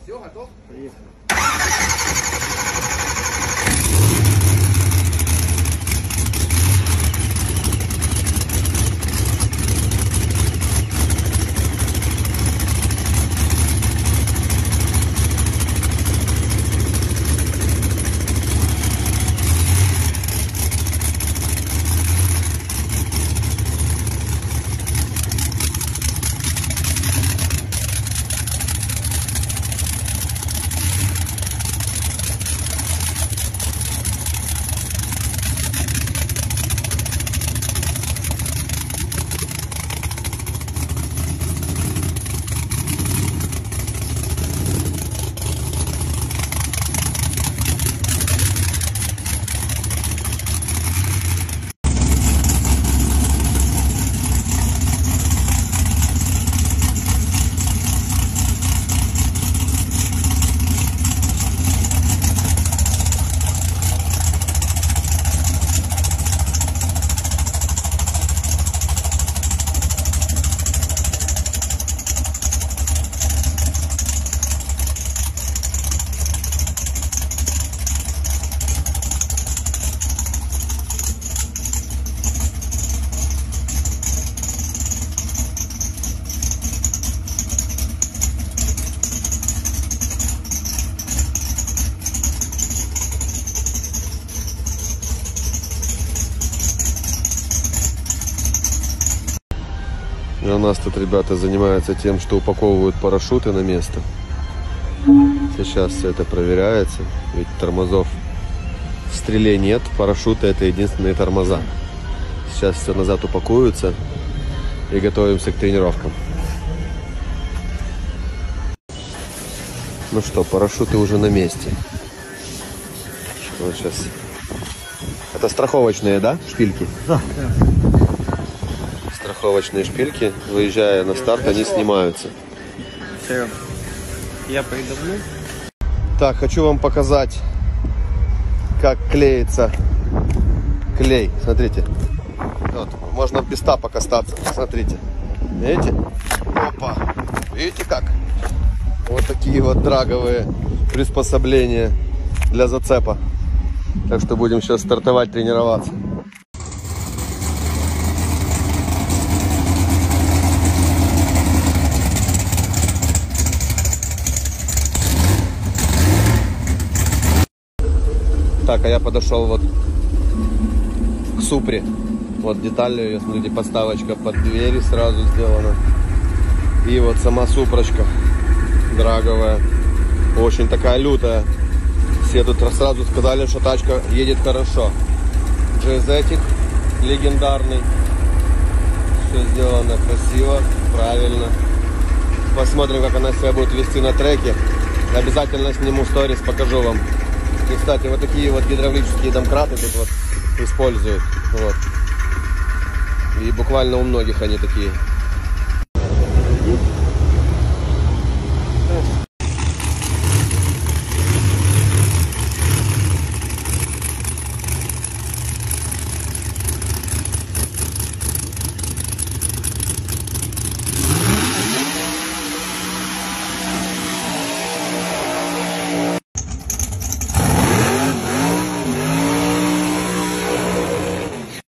Все, готов? Поехали. И у нас тут ребята занимаются тем, что упаковывают парашюты на место. Сейчас все это проверяется, ведь тормозов в стреле нет, парашюты это единственные тормоза. Сейчас все назад упакуются и готовимся к тренировкам. Ну что, парашюты уже на месте. Вот сейчас. Это страховочные, да, шпильки? Да. Страховочные шпильки, выезжая на старт, они снимаются. Все, я придавлю. Так, хочу вам показать, как клеится клей. Смотрите, вот, можно без тапок остаться. Смотрите, видите? Опа, видите как? Вот такие вот драговые приспособления для зацепа. Так что будем сейчас стартовать, тренироваться. Так, а я подошел вот к Супре. Вот деталь ее, смотрите, подставочка под двери сразу сделана. И вот сама Супрочка драговая. Очень такая лютая. Все тут сразу сказали, что тачка едет хорошо. GZ-тик легендарный. Все сделано красиво, правильно. Посмотрим, как она себя будет вести на треке. Обязательно сниму сторис, покажу вам. И, кстати, вот такие вот гидравлические домкраты тут вот используют. Вот. И буквально у многих они такие.